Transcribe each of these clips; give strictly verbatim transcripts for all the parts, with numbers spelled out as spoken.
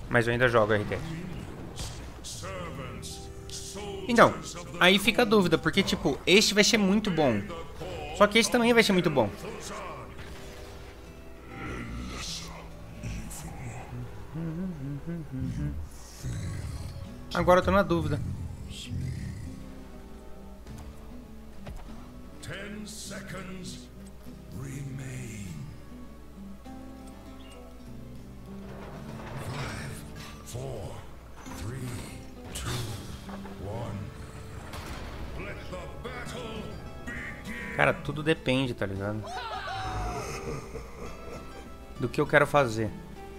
Mas eu ainda jogo R T S. Então, aí fica a dúvida, porque tipo, este vai ser muito bom. Só que esse também vai ser muito bom. Agora eu tô na dúvida. Ten seconds remain. Five, four, three, two, one. Let the battle begin. Cara, tudo depende, tá ligado? Do que eu quero fazer.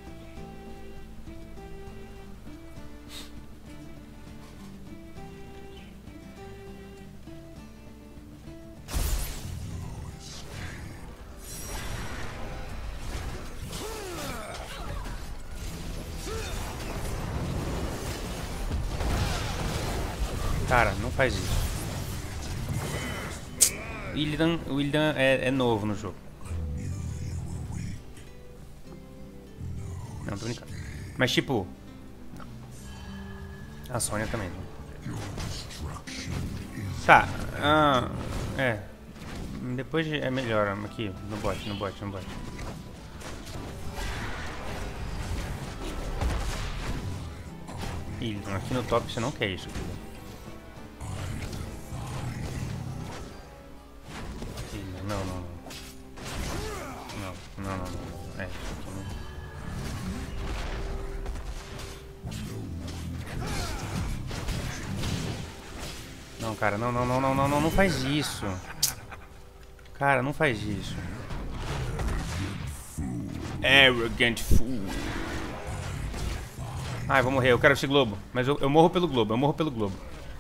Cara, não faz isso. Illidan, o Illidan é, é novo no jogo. Não, tô brincando. Mas tipo... A Sônia também. Tá. Ah, é. Depois é melhor. Aqui, no bot, no bot, no bot. Illidan, aqui no top você não quer isso. Não, não, não. Não, não, não, não. É, isso aqui não. Não, cara, não, não, não, não, não, não, não faz isso. Cara, não faz isso. Arrogant fool. Ai, vou morrer, eu quero esse globo. Mas eu, eu morro pelo globo, eu morro pelo globo.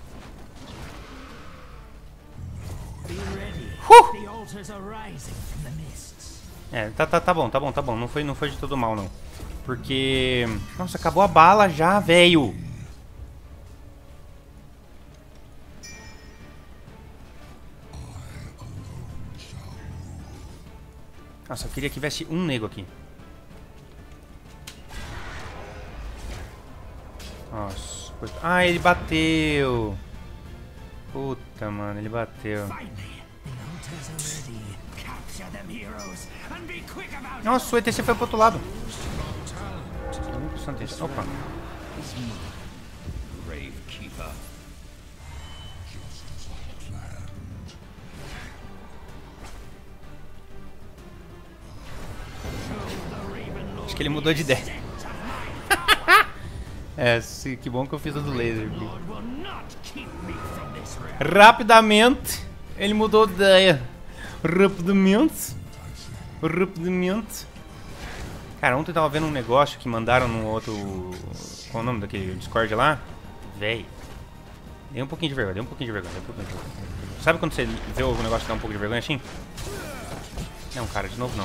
É, tá, tá, tá bom, tá bom, tá bom. Não foi, não foi de todo mal, não. Porque... Nossa, acabou a bala já, velho. Nossa, eu queria que tivesse um nego aqui. Nossa. Ah, ele bateu. Puta, mano, ele bateu. Nossa, o E T C foi pro outro lado. Opa. Acho que ele mudou de ideia. É, sim, que bom que eu fiz o do laser. Rapidamente, ele mudou de ideia. Rapidamente. Rapidamente. Cara, ontem eu tava vendo um negócio que mandaram no outro... Qual é o nome daquele Discord lá? Véi. Dei um pouquinho de vergonha, dei um pouquinho de vergonha, dei um pouquinho de vergonha. Sabe quando você vê o negócio e dá um pouco de vergonha assim? Não, cara, de novo não.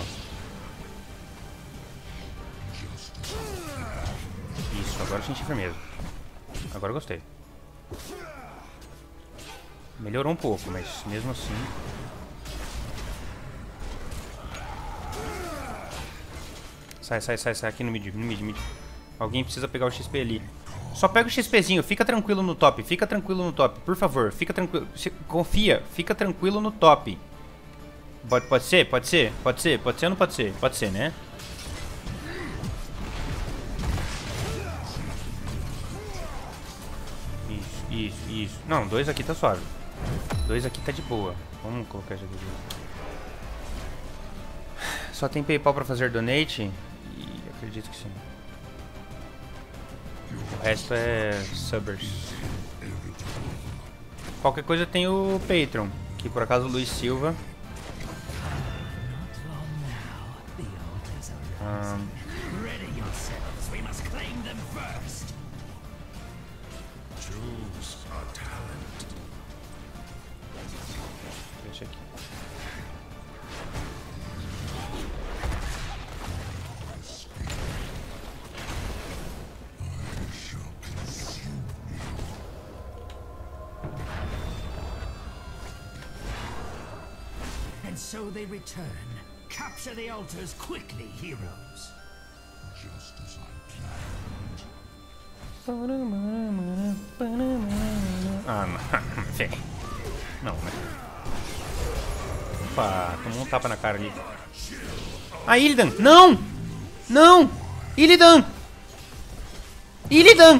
Isso, agora eu senti firmeza. Agora eu gostei. Melhorou um pouco, mas mesmo assim... Sai, sai, sai, sai aqui no mid, no mid, mid. Alguém precisa pegar o X P ali. Só pega o XPzinho, fica tranquilo no top, fica tranquilo no top, por favor, fica tranquilo. Confia, fica tranquilo no top. Pode, pode ser, pode ser, pode ser, pode ser ou não pode ser? Pode ser, né? Isso, isso, isso. Não, dois aqui tá suave. Dois aqui tá de boa. Vamos colocar isso aqui. Só tem PayPal pra fazer donate? E acredito que sim. O resto é subbers. Qualquer coisa tem o Patreon, que por acaso o Luiz Silva. Um, deixa aqui. So they return. Capture the altars quickly, heroes. Just as I planned. Ah, não. Fé. Não, né? Opa, tomou um tapa na cara ali. Ah, Illidan! Não! Não! Illidan! Illidan!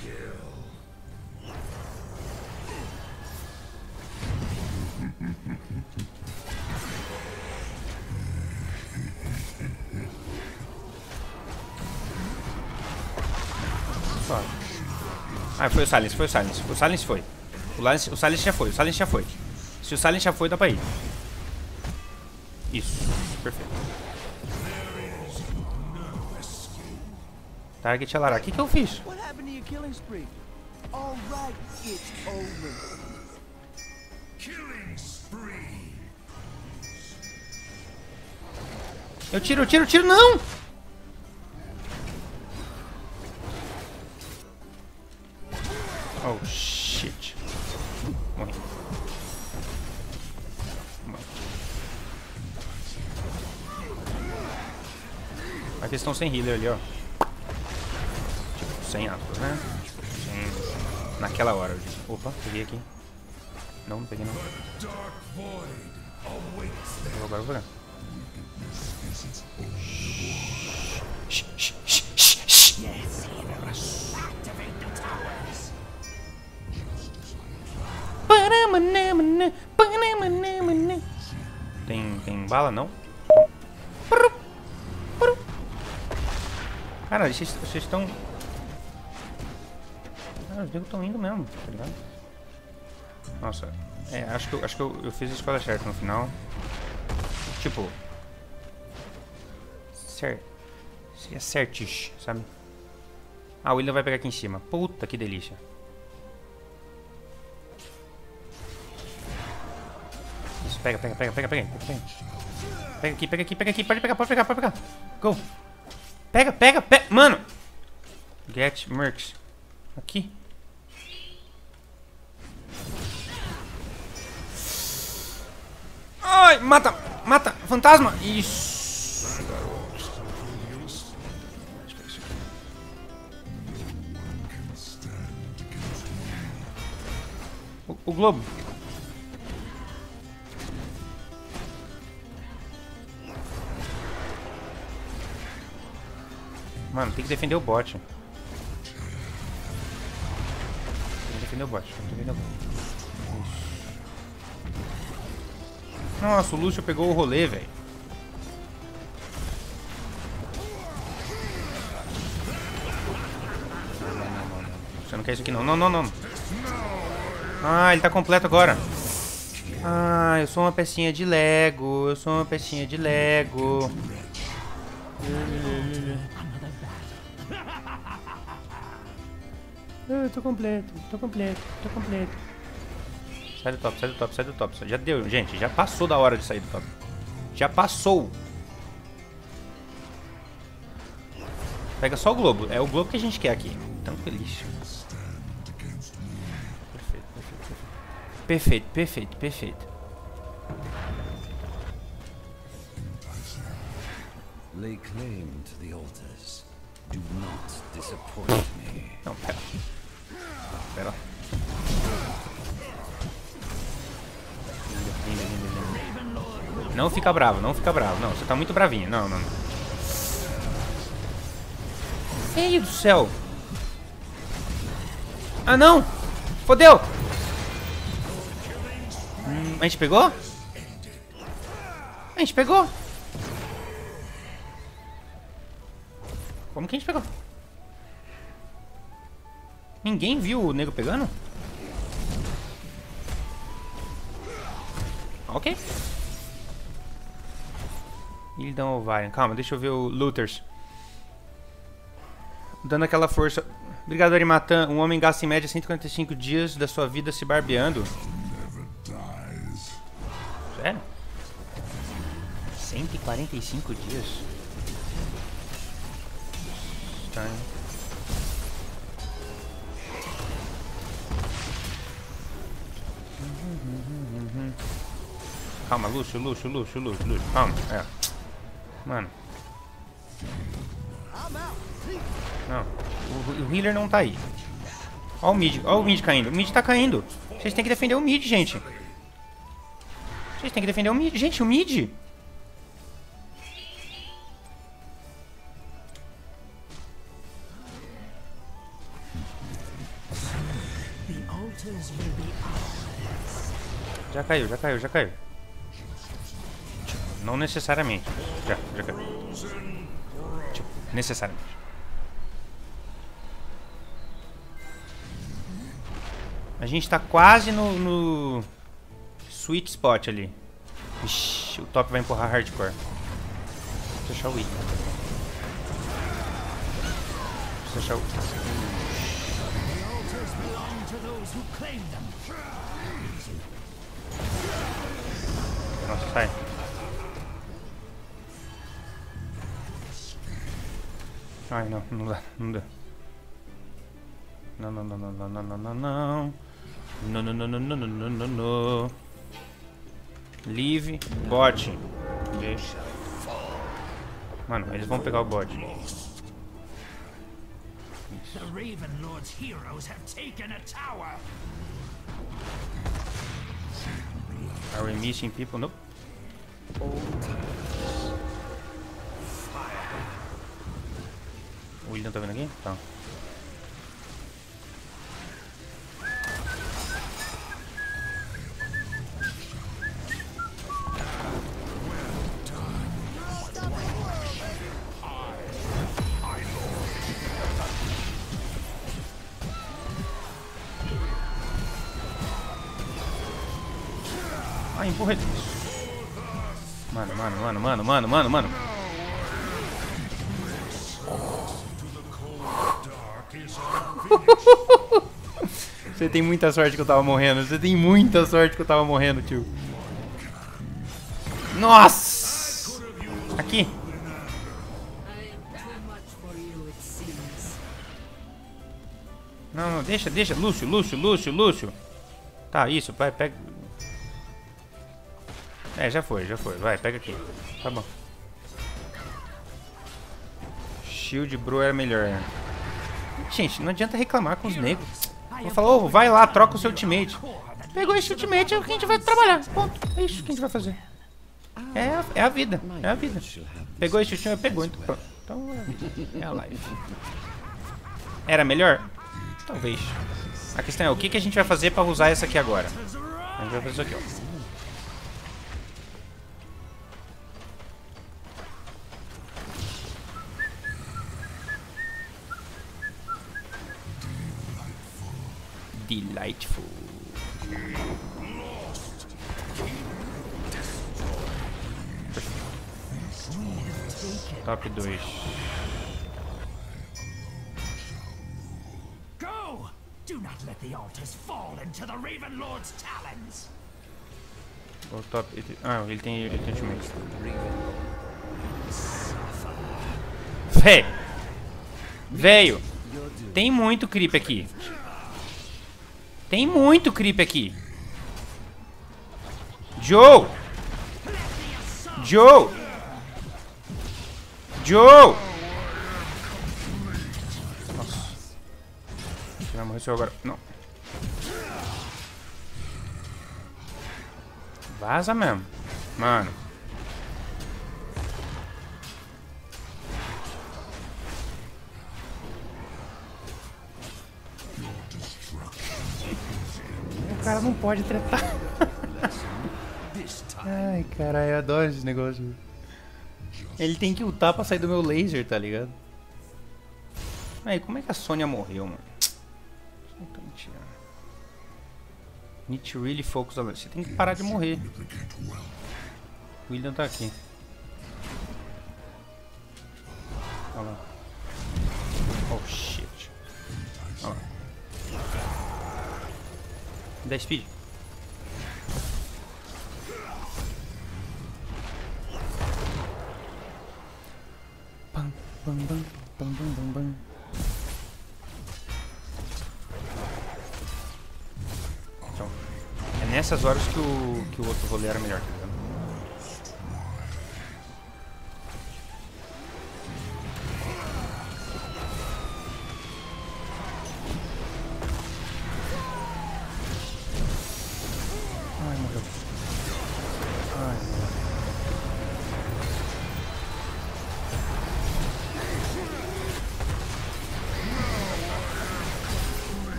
Ah, foi o Silence, foi o Silence. O Silence foi. O Silence, o Silence já foi, o Silence já foi. Se o Silence já foi, dá pra ir. Isso, perfeito. Target Alara. O que que eu fiz? Eu tiro, eu tiro, eu tiro, não! Oh, shit. Morri. Morri. Mas eles estão sem healer ali, ó. Tipo, sem aspas, né? Tipo, sem... Naquela hora, eu disse. Opa, peguei aqui. Não, não peguei não. Eu agora vou pegar. Shh, shh, shh, shh, shh. Yes, Tem, tem bala, não? Cara, vocês estão... Ah, os negros estão indo mesmo, tá ligado? Nossa, é, acho que, eu, acho que eu, eu fiz a escolha certa no final. Tipo... Certo. Seria certish, sabe? Ah, o William vai pegar aqui em cima. Puta, que delícia. Isso, pega, pega, pega, pega, pega, pega. Pega aqui, pega aqui, pega aqui. Pode pegar, pode pegar, pode pegar. Go. Pega, pega, pega. Mano. Get Mercs. Aqui. Ai, mata, mata. Fantasma. Isso. O, o globo. Mano, tem que defender o bot. Tem que defender o bot. Tem que defender o bot. Nossa, o Lúcio pegou o rolê, velho. Não, não, não, não. Você não quer isso aqui, não. Não, não, não. Ah, ele tá completo agora. Ah, eu sou uma pecinha de Lego. Eu sou uma pecinha de Lego. Eu tô completo, tô completo, tô completo. Sai do top, sai do top, sai do top. Já deu, gente, já passou da hora de sair do top. Já passou. Pega só o globo, é o globo que a gente quer aqui. Tranquilíssimo. Perfeito, perfeito, perfeito. Perfeito, perfeito, perfeito. Lay claim to the altars. Do not disappoint me. Não, pera. Pera. Não fica bravo, não fica bravo. Não, você tá muito bravinho. Não, não, não. Meu Deus do céu. Ah, não. Fodeu. Hum, a gente pegou? A gente pegou? Como que a gente pegou? Ninguém viu o nego pegando? Ok. Ele dá um ovário. Calma, deixa eu ver o Looters. Dando aquela força. Obrigado, Arimatan. Um homem gasta em média cento e quarenta e cinco dias da sua vida se barbeando. Sério? cento e quarenta e cinco dias? Estranho. Calma, Lúcio, Lúcio, Lúcio, Lúcio, Lúcio. Calma, é. Mano. Não, o, o healer não tá aí. Ó o mid, ó o mid caindo. O mid tá caindo. Vocês têm que defender o mid, gente. Vocês têm que defender o mid. Gente, o mid. Já caiu, já caiu, já caiu. Não necessariamente. Já, já caiu. Tipo, necessariamente. A gente tá quase no, no sweet spot ali. Ixi, o top vai empurrar hardcore. Preciso achar o item. Preciso achar o Nossa, sai. Ai, não, não dá, não dá. Não, não, não, não, não, não, não, não, não. Não, não, não, não, não, não, não, não, não. Leave bot. Mano, eles vão pegar o bot. The Raven Lord's heroes have taken a tower. Are we missing people? Nope. O William tá vendo aqui? Tá. Ah, empurra ele. Mano, mano, mano, mano, mano, mano, mano. Você tem muita sorte que eu tava morrendo. Você tem muita sorte que eu tava morrendo, tio. Nossa! Aqui. Não, não, deixa, deixa. Lúcio, Lúcio, Lúcio, Lúcio. Tá, isso, vai, pega. É, já foi, já foi. Vai, pega aqui. Tá bom. Shield Bro era melhor, né? Gente, não adianta reclamar com os negros. Vou falar, ô, vai lá, troca o seu ultimate. Pegou esse ultimate, é o que a gente vai trabalhar. Ponto. É isso que a gente vai fazer. É a, é a vida, é a vida. Pegou esse ultimate, pegou. Então, pronto. Então é a live. Era melhor? Talvez. A questão é, o que, que a gente vai fazer pra usar essa aqui agora? A gente vai fazer isso aqui, ó. Delightful. Top dois. Go! Do not let the altars fall into the Raven Lord's talons. O top. Ah, ele tem. Ele tem ultimate. Véi! Velho! Tem muito creep aqui. Tem muito creep aqui. Joe! Joe! Joe! Nossa. Você vai morrer agora. Não. Vaza mesmo. Mano. O cara não pode tretar. Ai, caralho, eu adoro esses negócios. Ele tem que ultar pra sair do meu laser, tá ligado? Aí, como é que a Sônia morreu, mano? Não tô mentindo. Need to really focus on... Você tem que parar de morrer. O William tá aqui. Olha lá. Oh, shit. Olha lá. dez speed. Bam, bam, bam, bam, bam, bam, bam. Então, é nessas horas que o, que o outro rolê era melhor, tá ligado?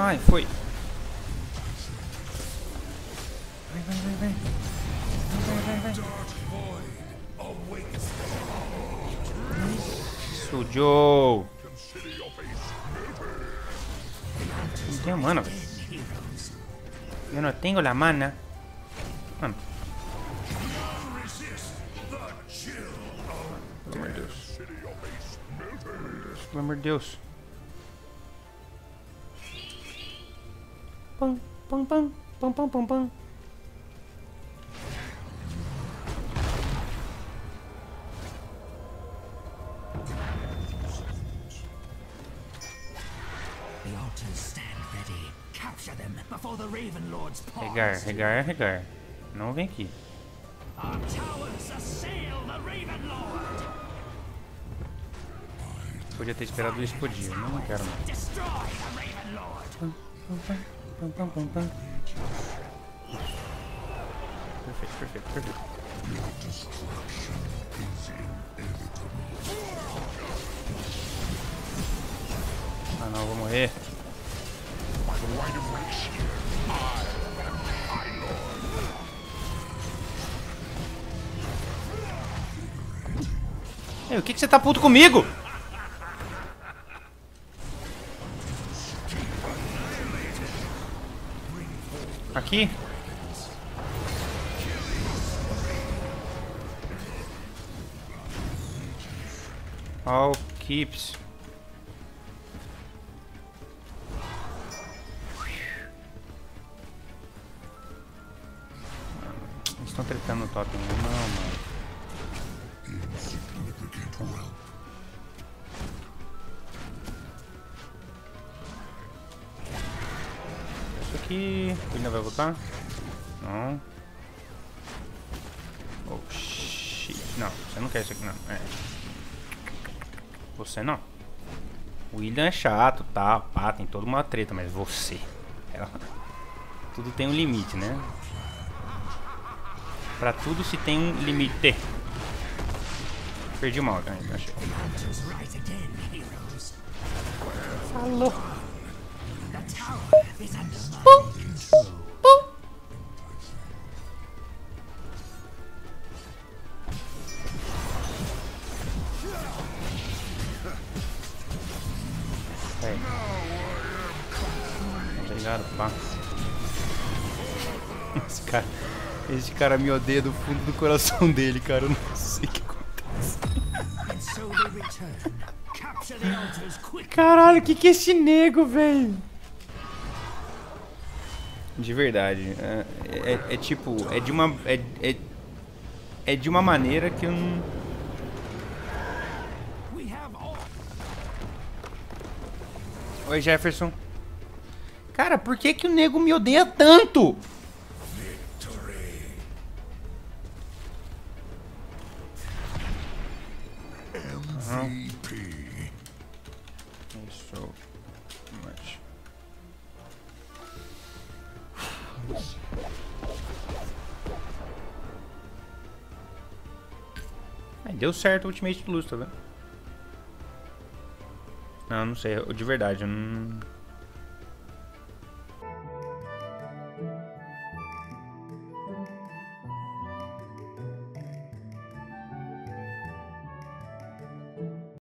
Ai, foi. Vai, vai, vai, vai. Vai, vai, vai, vai. Isso, Joe. Não tenho mana, velho. Eu não tenho la mana. Mano. Pelo amor de Deus. Pelo amor de Deus. Pam, pam, pam, pam, pam, pam, pam. The altars stand ready. Capture them before the Raven Lord's paws. Regar, regar, regar. Não vem aqui. Our towers assail the Raven Lord. Podia ter esperado ele explodir. Eu não quero não. Destroy the Raven Lord. Pam, pam, pam, pam, pam, pam. Perfeito, perfeito, perfeito. Ah não, eu vou morrer. Ei, o que que você tá puto comigo? Aqui? All keeps. Eles estão tretando no totem. Não, mano. Isso aqui. Ele ainda vai voltar? Não. Oh shit. Não, você não quer isso aqui não. É. Você não. O William é chato, tá? Pá, tem toda uma treta, mas você. Ela... Tudo tem um limite, né? Pra tudo se tem um limite. Perdi o mal, ainda achei. Falou. Pum, pum. É. Obrigado, pá. Esse cara, esse cara me odeia do fundo do coração dele, cara. Eu não sei o que acontece. Caralho, o que que é esse nego, velho? De verdade. É, é, é tipo, é de uma. É, é, é de uma maneira que eu não. Oi, Jefferson. Cara, por que que o nego me odeia tanto? M V P. So much. Ai, deu certo o Ultimate Luz, tá vendo? Não, não sei, de verdade, eu não...